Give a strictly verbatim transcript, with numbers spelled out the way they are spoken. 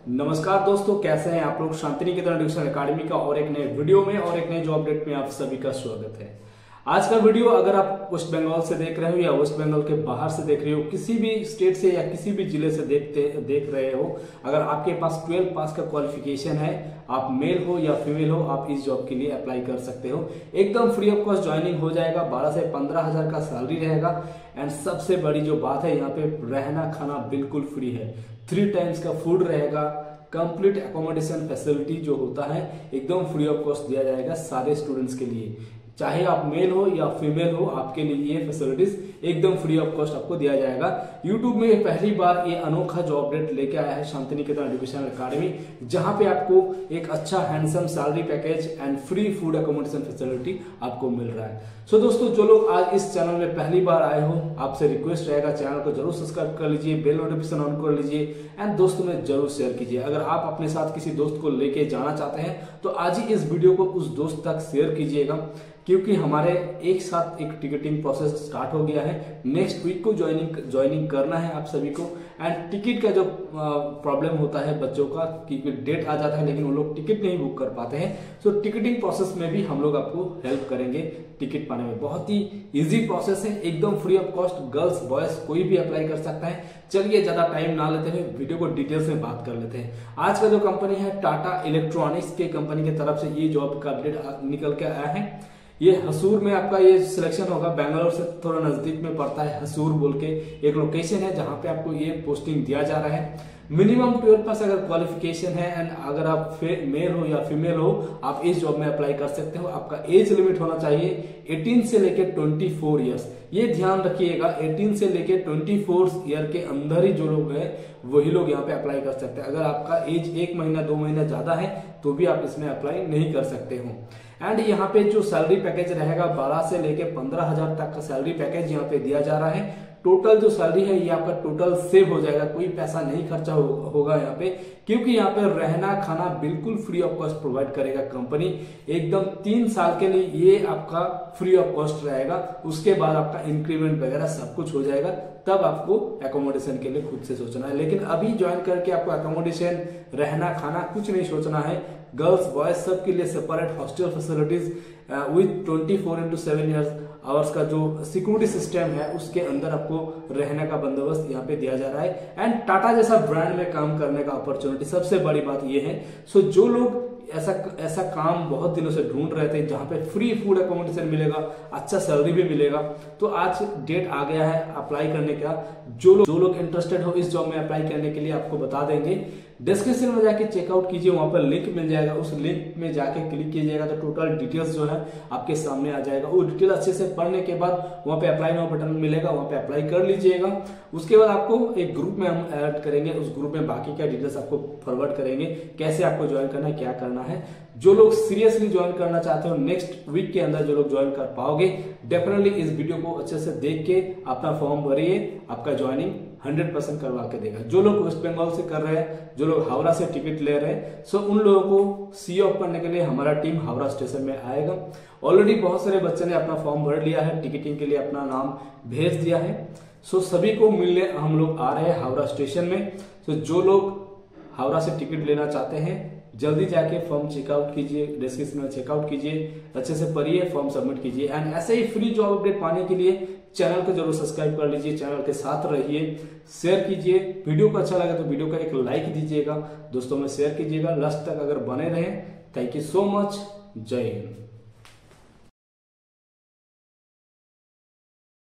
नमस्कार दोस्तों, कैसे हैं आप लोग। शांतिनिकेतन एजुकेशन एकेडमी का और एक नए वीडियो में और एक नए जॉब अपडेट में आप सभी का स्वागत है। आज का वीडियो अगर आप वेस्ट बंगाल से देख रहे हो या वेस्ट बंगाल के बाहर से देख रहे हो, किसी भी स्टेट से या किसी भी जिले से देखते देख रहे हो, अगर आपके पास ट्वेल्व पास का क्वालिफिकेशन है, आप मेल हो या फीमेल हो, आप इस जॉब के लिए अप्लाई कर सकते हो। एकदम फ्री ऑफ कॉस्ट ज्वाइनिंग हो जाएगा। बारह से पंद्रह हजार का सैलरी रहेगा। एंड सबसे बड़ी जो बात है, यहाँ पे रहना खाना बिल्कुल फ्री है। थ्री टाइम्स का फूड रहेगा। कंप्लीट एकोमोडेशन फैसिलिटी जो होता है एकदम फ्री ऑफ कॉस्ट दिया जाएगा सारे स्टूडेंट्स के लिए। चाहे आप मेल हो या फीमेल हो, आपके लिए ये फैसिलिटीज एकदम फ्री ऑफ कॉस्ट आपको दिया जाएगा। यूट्यूब में पहली बार ये अनोखा जॉब अपडेट लेके आया है शांतिनिकेतन एजुकेशन एकेडमी, जहां पे आपको एक अच्छा handsome salary package and free food accommodation facility आपको मिल रहा है। सो so, दोस्तों जो लोग आज इस चैनल में पहली बार आए हो, आपसे रिक्वेस्ट रहेगा चैनल को जरूर सब्सक्राइब कर लीजिए, बेल नोटिफिकेशन ऑन कर लीजिए एंड दोस्तों में जरूर शेयर कीजिए। अगर आप अपने साथ किसी दोस्त को लेके जाना चाहते हैं तो आज ही इस वीडियो को उस दोस्त तक शेयर कीजिएगा, क्योंकि हमारे एक साथ एक टिकटिंग प्रोसेस स्टार्ट हो गया है। नेक्स्ट वीक को ज्वाइनिंग ज्वाइनिंग करना है आप सभी को। एंड टिकट का जो प्रॉब्लम होता है बच्चों का, क्योंकि डेट आ जाता है लेकिन वो लोग टिकट नहीं बुक कर पाते हैं, सो टिकटिंग प्रोसेस में भी हम लोग आपको हेल्प करेंगे टिकट पाने में। बहुत ही इजी प्रोसेस है, एकदम free of cost. Girls boys कोई भी अप्लाई कर सकता है। चलिए ज्यादा टाइम ना लेते हुए वीडियो को डिटेल्स में बात कर लेते हैं। आज का जो कंपनी है टाटा इलेक्ट्रॉनिक्स के कंपनी की तरफ से ये जॉब का अपडेट निकल के आया है। ये हसूर में आपका ये सिलेक्शन होगा। बेंगलोर से थोड़ा नजदीक में पड़ता है, हसूर बोल के एक लोकेशन है जहां पे आपको ये पोस्टिंग दिया जा रहा है। मिनिमम ट्वेल्व पास अगर क्वालिफिकेशन है एंड अगर आप मेल हो या फीमेल हो, आप इस जॉब में अप्लाई कर सकते हो। आपका एज लिमिट होना चाहिए अठारह से लेके चौबीस इयर्स। ये ध्यान रखिएगा, अठारह से लेके चौबीस ईयर के अंदर ही जो लोग हैं वही लोग यहाँ पे अप्लाई कर सकते हैं। अगर आपका एज एक महीना दो महीना ज्यादा है तो भी आप इसमें अप्लाई नहीं कर सकते हो। एंड यहाँ पे जो सैलरी पैकेज रहेगा बारह से लेके पंद्रह हजार तक का सैलरी पैकेज यहाँ पे दिया जा रहा है। टोटल जो सैलरी है ये आपका टोटल सेव हो जाएगा, कोई पैसा नहीं खर्चा हो, होगा यहाँ पे, क्योंकि यहाँ पे रहना खाना बिल्कुल फ्री ऑफ कॉस्ट प्रोवाइड करेगा कंपनी। एकदम तीन साल के लिए ये आपका फ्री ऑफ कॉस्ट रहेगा। उसके बाद आपका इंक्रीमेंट वगैरह सब कुछ हो जाएगा, तब आपको एकोमोडेशन के लिए खुद से सोचना है। लेकिन अभी ज्वाइन करके आपको एकोमोडेशन रहना खाना कुछ नहीं सोचना है। गर्ल्स बॉयज सब के लिए separate hostel facilities with twenty four into seven years hours का जो सिक्योरिटी सिस्टम है उसके अंदर आपको रहने का बंदोबस्त यहाँ पे दिया जा रहा है। एंड टाटा जैसा ब्रांड में काम करने का अपॉर्चुनिटी, सबसे बड़ी बात ये है। सो जो लोग ऐसा ऐसा काम बहुत दिनों से ढूंढ रहे थे जहां पे फ्री फूड एकोमोडेशन मिलेगा, अच्छा सैलरी भी मिलेगा, तो आज डेट आ गया है अप्लाई करने का। जो लोग जो लोग इंटरेस्टेड हो इस जॉब में अप्लाई करने के लिए आपको बता देंगे। डिस्क्रिप्शन में जाके चेकआउट कीजिए, वहां पर लिंक मिल जाएगा। उस लिंक में जाके क्लिक कीजिएगा तो टोटल डिटेल्स जो है आपके सामने आ जाएगा। वो डिटेल अच्छे से पढ़ने के बाद वहां पे अप्लाई नाउ बटन मिलेगा, वहां पे अप्लाई कर लीजिएगा। उसके बाद आपको एक ग्रुप में हम ऐड करेंगे, उस ग्रुप में बाकी का डिटेल्स आपको फॉरवर्ड करेंगे, कैसे आपको ज्वाइन करना है, क्या करना है। जो लोग सीरियसली ज्वाइन करना चाहते हो नेक्स्ट वीक के अंदर जो लोग ज्वाइन कर पाओगे, डेफिनेटली इस वीडियो को अच्छे से देख के अपना फॉर्म भरिए, आपका ज्वाइनिंग हंड्रेड परसेंट करवा के देगा। जो लोग वेस्ट बंगाल से कर रहे हैं, जो लोग हावड़ा से टिकट ले रहे हैं, सो उन लोगों को सी ऑफ करने के लिए हमारा टीम हावड़ा स्टेशन में आएगा। ऑलरेडी बहुत सारे बच्चे ने अपना फॉर्म भर लिया है, टिकटिंग के लिए अपना नाम भेज दिया है। सो सभी को मिलने हम लोग आ रहे हैं हावड़ा स्टेशन में। सो जो लोग हावड़ा से टिकट लेना चाहते हैं जल्दी जाके फॉर्म चेकआउट कीजिए, डिस्क्रिप्शन में चेकआउट कीजिए, अच्छे से पढ़िए, फॉर्म सबमिट कीजिए। एंड ऐसे ही फ्री जॉब अपडेट पाने के लिए चैनल को जरूर सब्सक्राइब कर लीजिए, चैनल के साथ रहिए, शेयर कीजिए। वीडियो को अच्छा लगे तो वीडियो को एक लाइक दीजिएगा, दोस्तों में शेयर कीजिएगा। लास्ट तक अगर बने रहें। Thank you so much. जय हिंद।